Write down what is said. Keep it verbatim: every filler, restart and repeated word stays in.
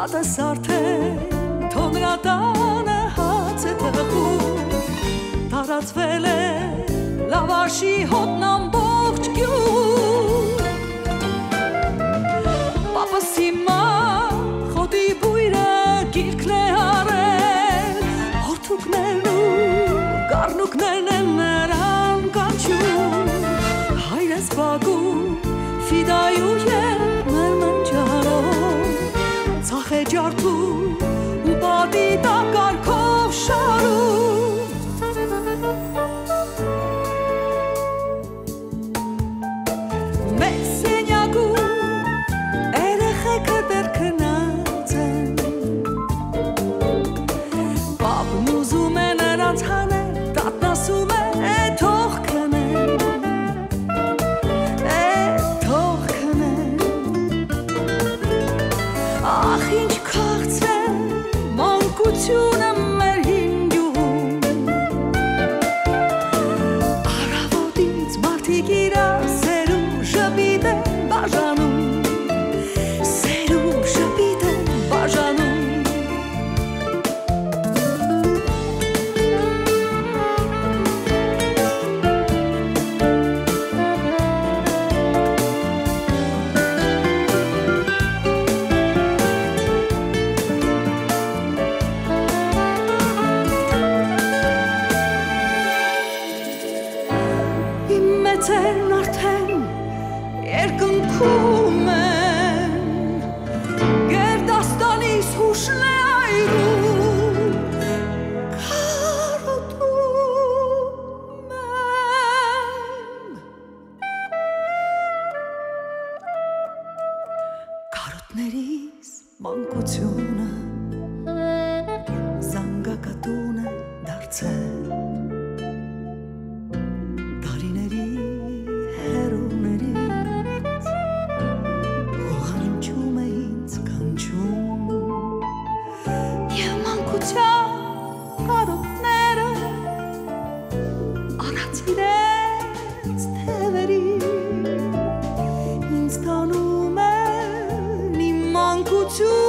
Տատս արդեն թոնրատանը հաց է թխում, տարածվել է լավաշի հոտն ամբողջ գյուղ, պապս հիմա խոտի բույրը գիրքն է հարել, հորթուկներն ու գառնուկներն են նրան կանչում, հայրս բակում ֆիդայու եմ մեր մնջարով, ցախ է ջարդում ու պատի տակարկով շարում, Ությունը մեր հինգյուղում, առավոտից մարդիկ իրար սեր ու ժպիտ են բաժանում, սեր ու ժպիտ են բաժանում, Մեծերն արդեն երկնքում են, գերդաստանիս հուշն է այրում, կարոտում են, կարոտներիս մանկությունը զանգակատուն է դարձել, կարոտները առած իրենց թևերի ինձ տանում են իմ մանկություն